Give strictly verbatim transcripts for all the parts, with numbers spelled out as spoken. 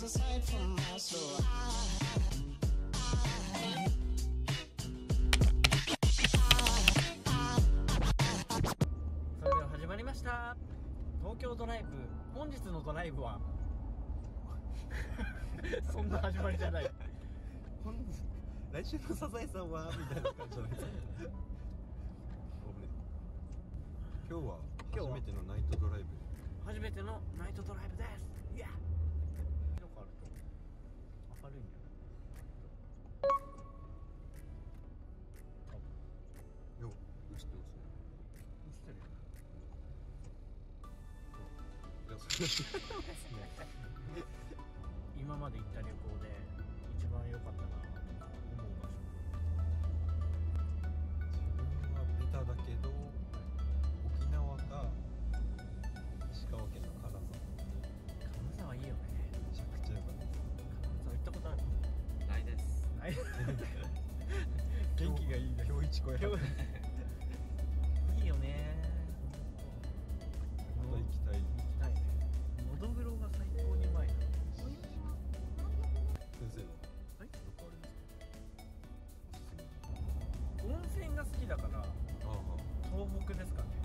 aside from us. So それでは始まりました。東京ドライブ。本日のドライブはそんな始まりじゃない。 来週のサザエさんはみたいな感じじゃないですか。今日は初めてのナイトドライブ。 初めてのナイトドライブです。いやどこあると明るいんだよ。 よ、映ってますね。 映ってるよね。 いや、そうですね。 今まで行った旅行で一番良かったなと思う場所。 自分はベタだけど、沖縄か石川県の金沢。 金沢いいよね。 めちゃくちゃ良かったです。 金沢行ったことある？ ないです。 ない。元気がいいね。 今日一超えはいいよね。 また行きたい。 行きたいね。のどぐろが最高にうまいな。 先生のはい？ どこあるんですか？ 温泉が好きだからああ、 東北ですかね。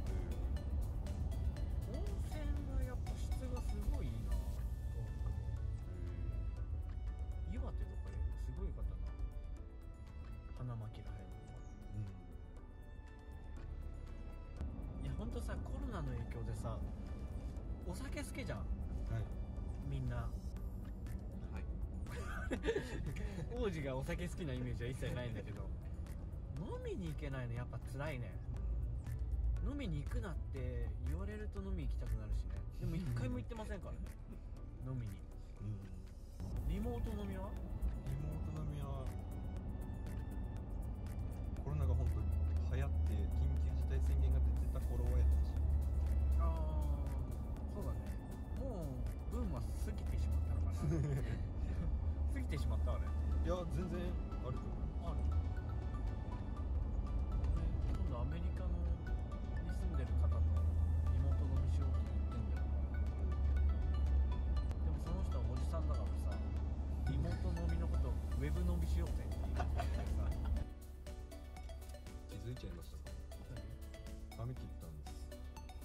温泉はやっぱ質がすごいいいな。東北岩手とかすごい方な。花巻らへんの。いやほんとさ、コロナの影響でさ、お酒好きじゃん、 はい、 みんな。 はい王子がお酒好きなイメージは一切ないんだけど飲みに行けないのやっぱ辛いね。飲みに行くなって言われると飲み行きたくなるしね。でも一回も行ってませんからね飲みに。 うん、 リモート飲みは？ リモート飲みはコロナが本当に流行って緊急事態宣言が出てた頃はやってました。 ああ、そうだね。もうブームは過ぎてしまったのかな過ぎてしまったあれ。 いや全然あると思う。 ある。今度アメリカのに住んでる方とリモート飲みしようって言ってんだよな。でもその人はおじさんだからさ、リモート飲みのことをウェブ飲みしようぜって言ってさ気づいちゃいましたか？髪切ったんです。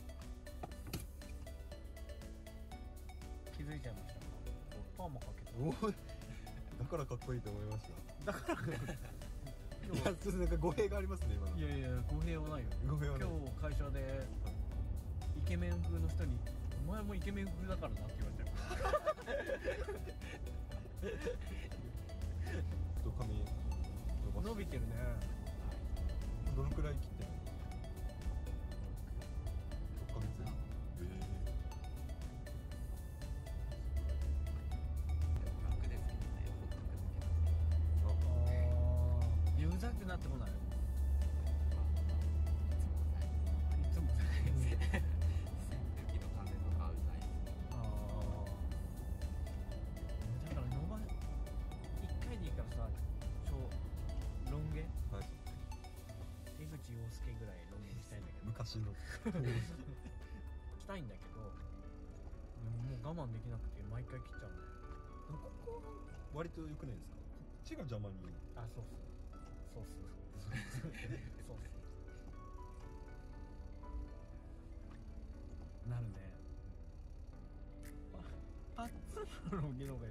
気づいちゃいましたか？パーマかけて。 おいだからかっこいいと思いました。 だからいやちょっとなんか語弊がありますね今の。 いやいや語弊はないよ。 語弊はない。 今日会社でイケメン風の人に「お前もイケメン風だからな」って言われたよと髪伸ばして伸びてるね。 どのくらい切ってるの？ろっかげつ。 楽ですけどね、ほっとくだけああ、いやうざくなってこない？いつも扇風機の風とかうざい。 ああ、だから伸ばいっかいでいいからさ、超ロン毛はい。 江口洋介ぐらいロン毛にしたいんだけど昔の。 したいんだけど、でももう我慢できなくて毎回切っちゃうんだよ。 ここは割と良くないですか？こっちが邪魔に。 あ、そうっすそうっすそうっすそうっすなるね。パッツンのロン毛の方がいい。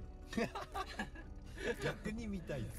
逆に見たいです。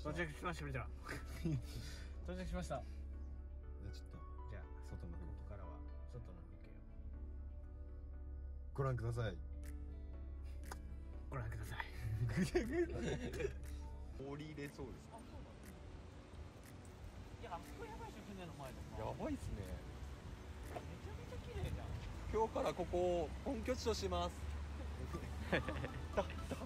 到着しましたみたいな到着しました。 じゃあちょっとじゃあ外のここからは外の風景をご覧ください。 ご覧ください。 降りれそうですか？ いや、あそこやばいでしょ、船の前とか。 やばいっすね。 めちゃめちゃ綺麗じゃん。 今日からここを本拠地とします。だだ